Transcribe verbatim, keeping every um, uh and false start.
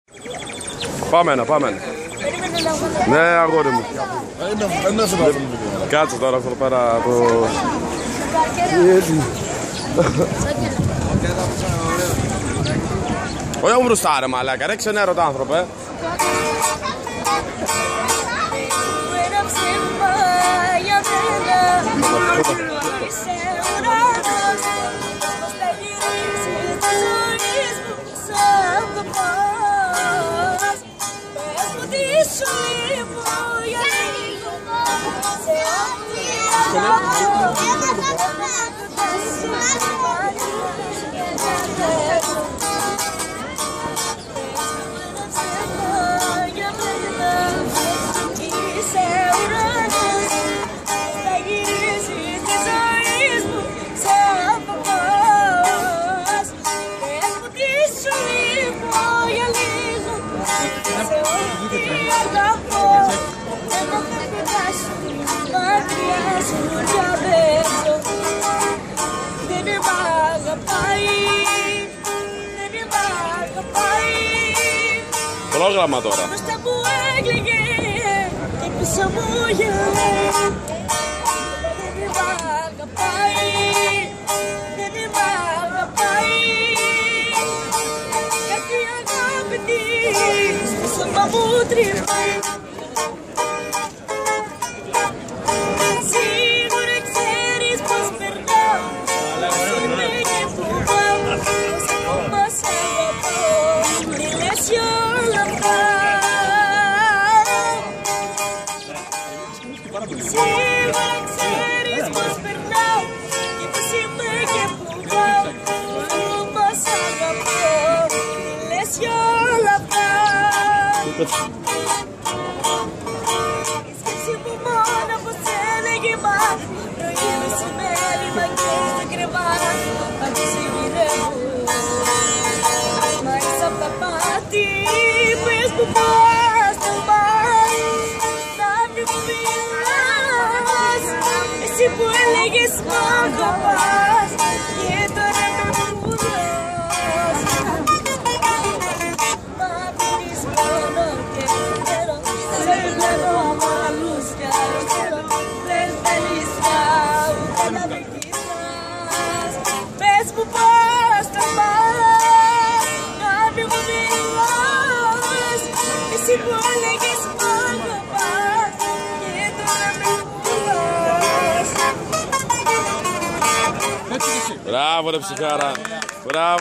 Πάμε ένα, πάμε ένα. Ναι, αγόρι μου. Κάτσε τώρα αυτό πέρα το... Όχι μου μπροστά ρε μαλάκα, ρε ξενέρω το άνθρωπε. Πρόγραμμα τώρα. Σκέψη μου μόνο πως έλεγε μα πρωί μεσημέρι μαγκές στο κρεβάτι πάντως γυρεύω μα είσαι απ' τα πάτη πες μου πως το μάθει να μην μου μιλάς εσύ που έλεγες μ' αγαπάς και τώρα με πουλάς μα πίνεις μόνο και θέλω σε πλέον αμαλούς κι αριστερό δεν θέλεις κάπου να με κοιτάς πες μου πως το πας να μην μου μιλάς εσύ που έλεγες μ' αγαπάς και τώρα με πουλάς. Μπράβο ρε ψυχάρα. Μπράβο.